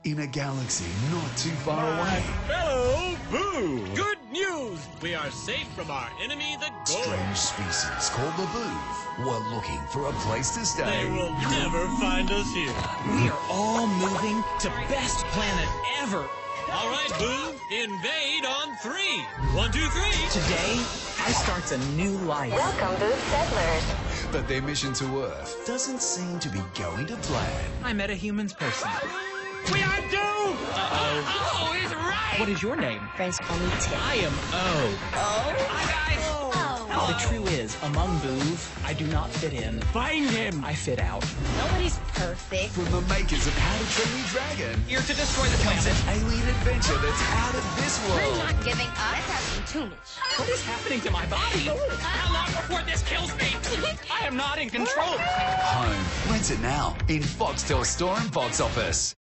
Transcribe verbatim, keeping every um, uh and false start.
in a galaxy not too far away. Hello, Boo! Good news! We are safe from our enemy, the Gorge. Strange species called the Boov were looking for a place to stay. They will never find us here. We are all moving to best planet ever. All right, Boo, invade on three. One, two, three. Today, I starts a new life. Welcome, Booth Settlers. But their mission to Earth doesn't seem to be going to plan. I met a humans person. We are doomed! Uh-oh. Oh, he's right! What is your name? Friends call me Tim. I am O. Oh? Hi, guys. Oh. The true is, among Boov, I do not fit in. Find him! I fit out. Nobody's perfect. From the makers of How to Train Your Dragon Here to destroy the comes planet. an alien adventure that's out of this We're world. not giving up. That's asking too much. What is happening to my body? How long before this kills me? I am not in control. Home. Rent it now in Foxtel store and box office.